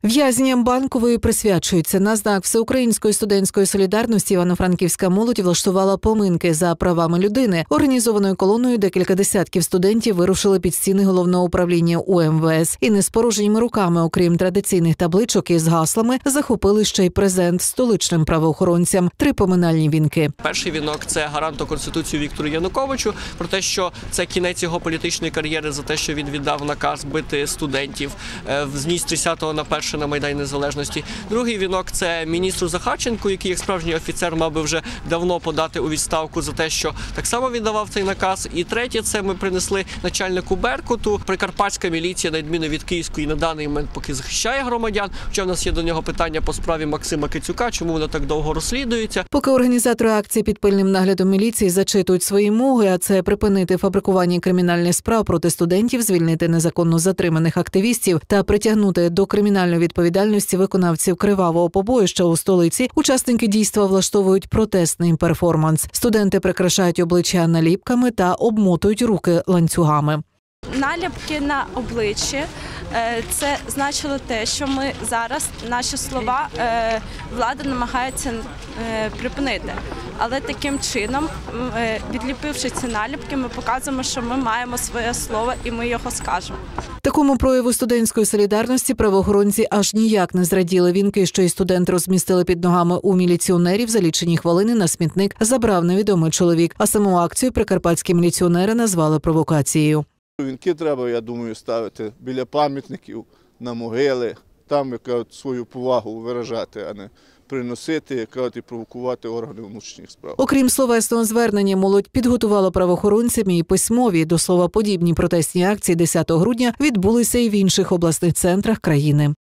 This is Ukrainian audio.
В'язням Банкової присвячується. На знак Всеукраїнської студентської солідарності івано-франківська молодь влаштувала поминки за правами людини. Організованою колоною декілька десятків студентів вирушили під стіни головного управління УМВС. І не з порожніми руками, окрім традиційних табличок із гаслами, захопили ще й презент столичним правоохоронцям – 3 поминальні вінки. Перший вінок – це гаранту Конституції Віктору Януковичу, про те, що це кінець його політичної кар'єри, за те, що він віддав наказ бити студентів з ніч 10-го на 1 на Майдані Незалежності. Другий вінок – це міністру Захарченку, який як справжній офіцер мав би вже давно подати у відставку за те, що так само віддавав цей наказ. І третє – це ми принесли начальнику Беркуту. Прикарпатська міліція, на відміну від Київської, на даний момент поки захищає громадян. Хоча в нас є до нього питання по справі Максима Кицюка, чому вона так довго розслідується. Поки організатори акції під пильним наглядом міліції зачитують свої моги, а це припинити фабрикування кримінальних справ проти студентів, звільнити незаконно затриманих активістів та притягнути до кримінальної відповідальності виконавців кривавого побоїща у столиці, учасники дійства влаштовують протестний перформанс. Студенти прикрашають обличчя наліпками та обмотують руки ланцюгами. Наліпки на обличчі – це значило те, що ми зараз, наші слова, влада намагається припинити. Але таким чином, відліпивши ці наліпки, ми показуємо, що ми маємо своє слово і ми його скажемо. Такому прояву студентської солідарності правоохоронці аж ніяк не зраділи. Вінки, що і студенти розмістили під ногами у міліціонерів, за лічені хвилини на смітник забрав невідомий чоловік. А саму акцію прикарпатські міліціонери назвали провокацією. Вінки треба, я думаю, ставити біля пам'ятників, на могили, там, свою повагу виражати, а не приносити, і провокувати органи внутрішніх справ. Окрім словесного звернення, молодь підготувала правоохоронцям і письмові. До слова, подібні протестні акції 10 грудня відбулися і в інших обласних центрах країни.